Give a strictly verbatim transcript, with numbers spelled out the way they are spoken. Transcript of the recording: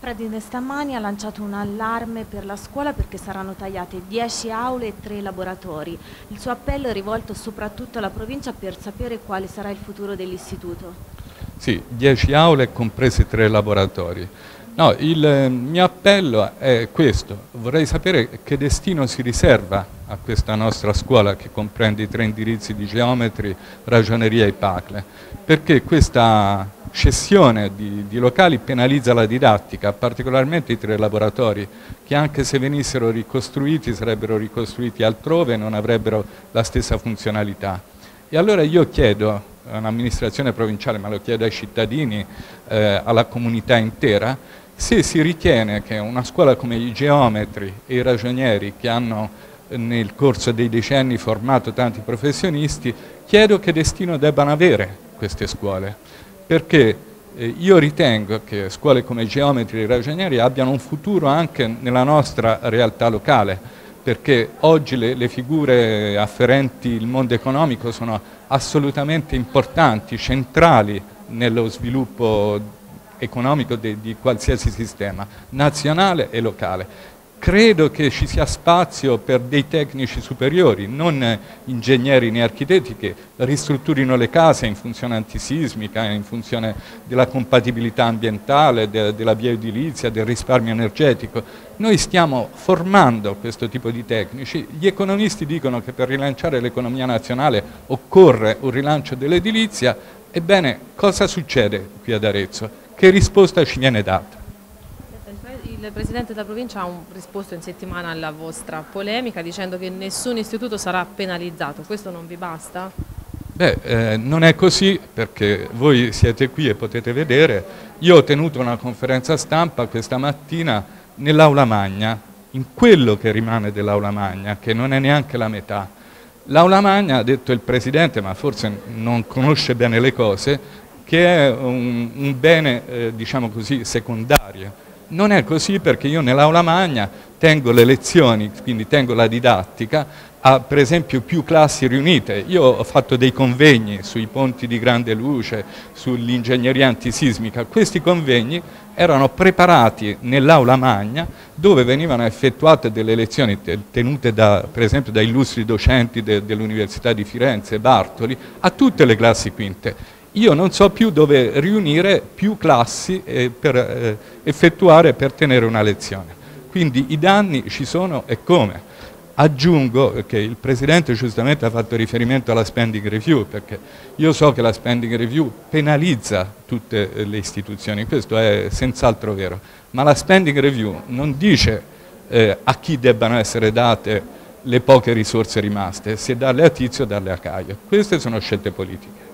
Fredine stamani ha lanciato un allarme per la scuola perché saranno tagliate dieci aule e tre laboratori. Il suo appello è rivolto soprattutto alla provincia per sapere quale sarà il futuro dell'istituto. Sì, dieci aule compresi tre laboratori. No, il mio appello è questo. Vorrei sapere che destino si riserva a questa nostra scuola che comprende i tre indirizzi di geometri, ragioneria e P A C L E, perché questa cessione di, di locali penalizza la didattica, particolarmente i tre laboratori, che anche se venissero ricostruiti sarebbero ricostruiti altrove e non avrebbero la stessa funzionalità. E allora io chiedo a un'amministrazione provinciale, ma lo chiedo ai cittadini, eh, alla comunità intera, se si ritiene che una scuola come i geometri e i ragionieri, che hanno nel corso dei decenni formato tanti professionisti, chiedo che destino debbano avere queste scuole, perché eh, io ritengo che scuole come i geometri e i ragionieri abbiano un futuro anche nella nostra realtà locale, perché oggi le, le figure afferenti il mondo economico sono assolutamente importanti, centrali nello sviluppo economico di, di qualsiasi sistema, nazionale e locale. Credo che ci sia spazio per dei tecnici superiori, non ingegneri né architetti, che ristrutturino le case in funzione antisismica, in funzione della compatibilità ambientale, de, della bioedilizia, del risparmio energetico. Noi stiamo formando questo tipo di tecnici. Gli economisti dicono che per rilanciare l'economia nazionale occorre un rilancio dell'edilizia. Ebbene, cosa succede qui ad Arezzo? Che risposta ci viene data? Il Presidente della provincia ha un, risposto in settimana alla vostra polemica dicendo che nessun istituto sarà penalizzato. Questo non vi basta? Beh, eh, non è così, perché voi siete qui e potete vedere. Io ho tenuto una conferenza stampa questa mattina nell'aula magna, in quello che rimane dell'aula magna, che non è neanche la metà. L'aula magna, ha detto il Presidente, ma forse non conosce bene le cose, che è un, un bene, eh, diciamo così, secondario. Non è così, perché io nell'aula magna tengo le lezioni, quindi tengo la didattica, a per esempio più classi riunite. Io ho fatto dei convegni sui ponti di grande luce, sull'ingegneria antisismica. Questi convegni erano preparati nell'aula magna, dove venivano effettuate delle lezioni tenute da, per esempio da illustri docenti de, dell'Università di Firenze, Bartoli, a tutte le classi quinte. Io non so più dove riunire più classi eh, per eh, effettuare, per tenere una lezione. Quindi i danni ci sono e come. Aggiungo che il Presidente giustamente ha fatto riferimento alla spending review, perché io so che la spending review penalizza tutte le istituzioni, questo è senz'altro vero, ma la spending review non dice eh, a chi debbano essere date le poche risorse rimaste, se darle a Tizio o darle a Caio. Queste sono scelte politiche.